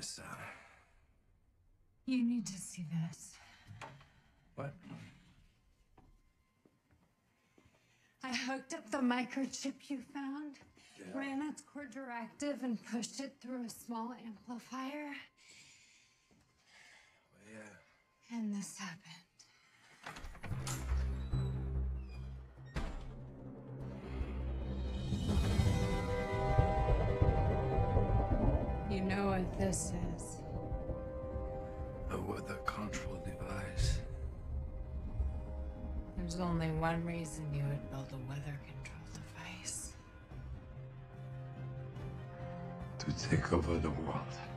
son. You need to see this. What? I hooked up the microchip you found, Yeah. ran its core directive, and pushed it through a small amplifier. Well, yeah. And this happened. You know what this is? A weather control device. There's only one reason you would build a weather control device. To take over the world.